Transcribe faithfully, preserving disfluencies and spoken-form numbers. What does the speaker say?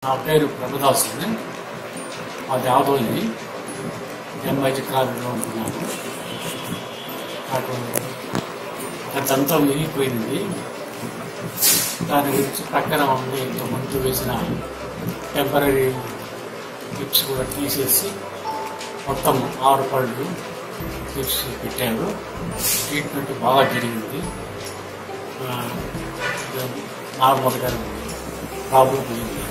నా పేరు ప్రభుదాసుని, అది ఆదోని ఎంఐజీ కాలంలో ఉంటున్నాను. నాకు దంతం విరిగిపోయింది. దాని గురించి ప్రక్కన ఉండి ముందు వేసిన టెంపరీ టిప్స్ కూడా తీసేసి మొత్తం ఆరు పళ్ళు టిప్స్ పెట్టారు. ట్రీట్మెంట్ బాగా జరిగింది. నార్మల్గా ప్రాబ్లం పోయింది.